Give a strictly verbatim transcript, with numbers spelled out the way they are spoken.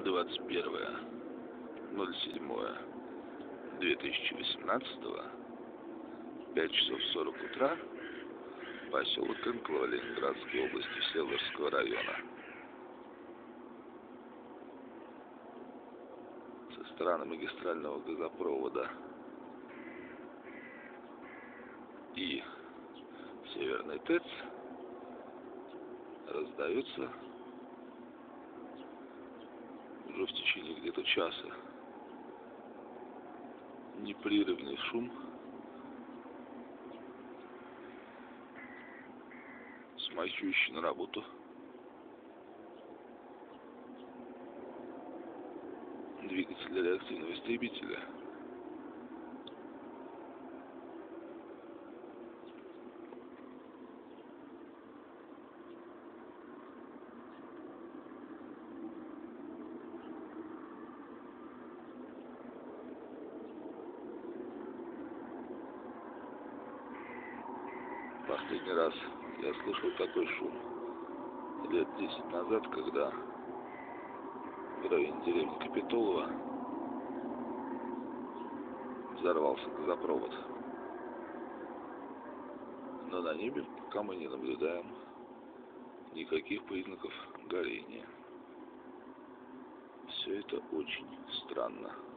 двадцать первое ноль седьмое две тысячи восемнадцатого, пять часов сорок утра, поселок Инкола Ленинградской области, Всеволожского района. Со стороны магистрального газопровода и Северный ТЭЦ раздается уже в течение где-то часа непрерывный шум, смахивающий на работу двигателя реактивного истребителя. Последний раз я слышал такой шум лет десять назад, когда в районе деревни Капитолова взорвался газопровод. Но на небе пока мы не наблюдаем никаких признаков горения. Все это очень странно.